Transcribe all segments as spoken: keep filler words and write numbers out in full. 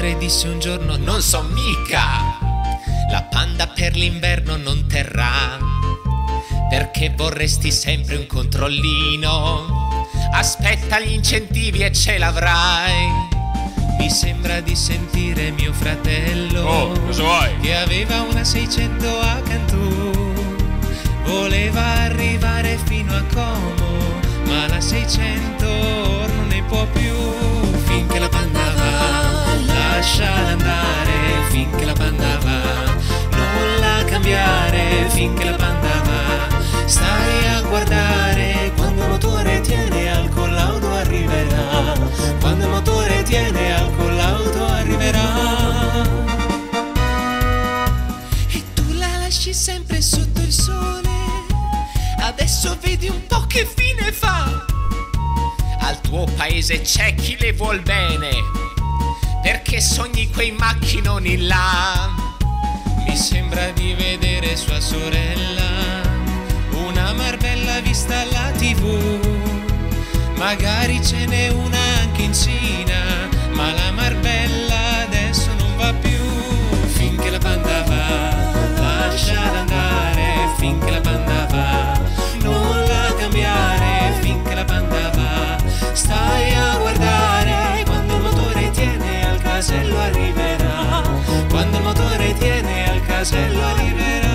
padre disse un giorno: non so mica, la panda per l'inverno non terrà, perché vorresti sempre un controllino. Aspetta gli incentivi e ce l'avrai. Mi sembra di sentire mio fratello, oh, cosa vuoi? Che aveva una seicento a Cantù, voleva arrivare fino a Como, ma la seicento non ne può più. Finché la panda va, lasciala andare, finché la panda va, non la cambiare, finché la panda va, stai a guardare, quando il motore tiene al collaudo arriverà, quando il motore tiene al collaudo arriverà. E tu la lasci sempre sotto il sole, adesso vedi un po' che fine fa. Al tuo paese c'è chi le vuol bene, perché sogni quei macchinoni là. Mi sembra di vedere sua sorella, una marbella vista alla tivù. Magari ce n'è una anche in Cina, ma la marbella adesso non va più. Finché la panda va, lasciala andare, finché la panda va, non la cambiare, finché la panda va, stai a guardare, quando il motore tiene al casello arriverà, quando il motore tiene al casello arriverà.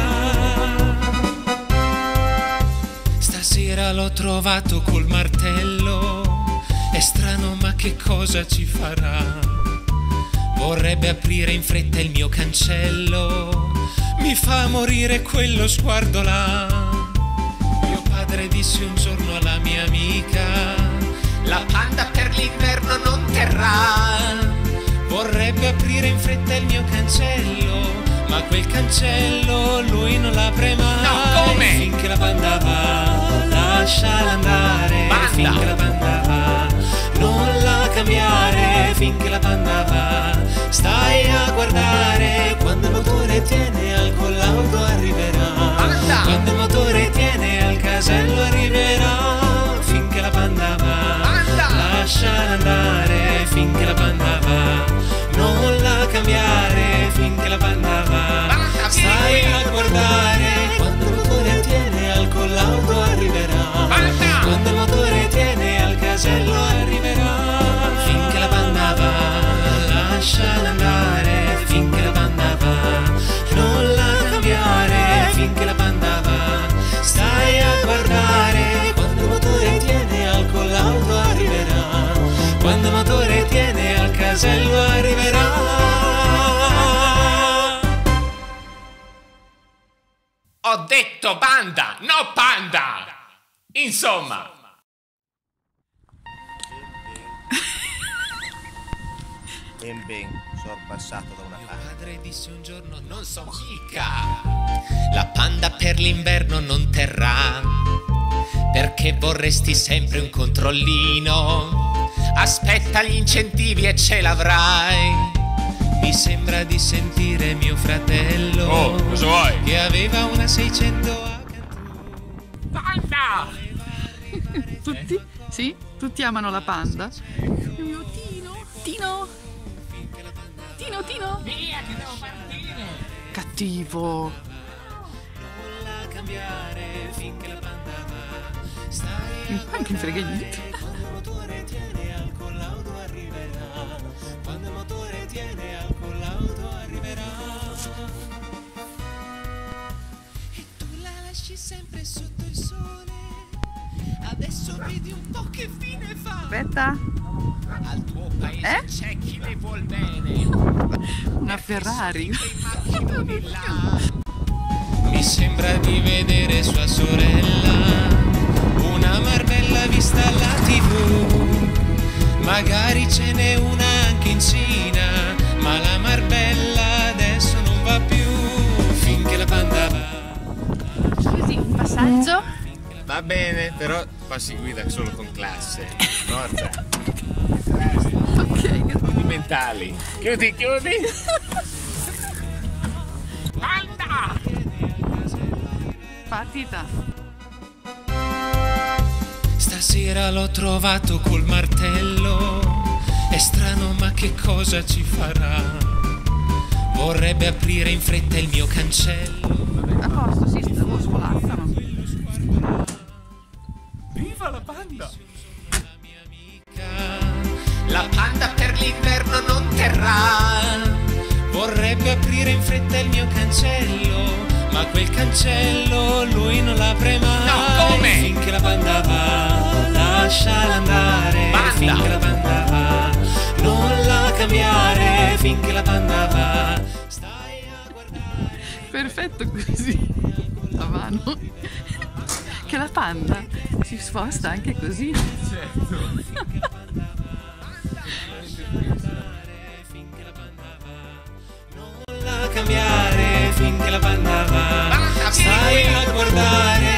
Stasera l'ho trovato col martello, è strano ma che cosa ci farà? Vorrebbe aprire in fretta il mio cancello, mi fa morire quello sguardo là. Mio padre disse un giorno alla mia amica: la panda per l'inverno non terrà. Vorrebbe aprire in fretta il mio cancello, ma quel cancello lui non l'apre mai. No, come? Finché la panda va, lasciala andare, Panda. finché la panda va, non la cambiare, finché la panda va, stai a guardare, quando il motore tiene al collaudo arriverà, Panda. quando il motore tiene al casello arriverà. Finché la panda va, Panda. lasciala andare, finché la panda va, non la cambiare, finché la panda va, Panda, stai vieni qui. a guardare, quando il motore tiene al collaudo arriverà, Panda. quando il motore tiene al casello arriverà. Finché la panda va, lasciala andare, finché la panda va, non la cambiare, finché la panda va, stai a guardare, quando il motore tiene al collaudo arriverà, quando il motore tiene al casello arriverà. Ho detto banda, no panda! Insomma. Ben ben, sorpassato da una Mio parte. padre disse un giorno: non so mica, la panda per l'inverno non terrà, perché vorresti sempre un controllino. Aspetta gli incentivi e ce l'avrai. Mi sembra di sentire mio fratello, Oh, cosa vuoi? Che aveva una seicento a Cantù. Panda! Tutti? Sì? Tutti amano la panda? Il mio Tino! Tino! Tino, Tino! Via che devo partire! Cattivo! Non la cambiare finché la panda va, stai a Anche frega niente. quando il motore tiene al collaudo arriverà, quando il motore tiene al collaudo arriverà. E tu la lasci sempre sotto il sole, adesso vedi un po' che fine fa. Aspetta! Al tuo paese Eh? c'è chi le vuol bene, Una Ferrari! quei macchinoni là. Mi sembra di vedere sua sorella, una marbella vista alla tivù. Magari ce n'è una anche in Cina, ma la marbella adesso non va più. Finché la panda va. Scusi, un passaggio? Va bene, però qua si guida solo con classe. Forza. Ok, I mentali. Chiudi, chiudi. Panda! partita! Stasera l'ho trovato col martello, è È strano, ma che cosa ci farà? Vorrebbe aprire in fretta il mio cancello. A posto, sì, lo svolazzano. Viva la panda! La panda per l'inverno non terrà. Vorrebbe aprire in fretta il mio cancello, ma quel cancello lui non l'apre mai. No, come? Finché la panda va, lasciala andare. Panda. Finché la panda va, non la cambiare. Finché la panda va, stai a guardare. Perfetto così. A mano. Che la panda si sposta anche così. Non la cambiare finché la panda va. Panda, Stai vieni qui. a guardare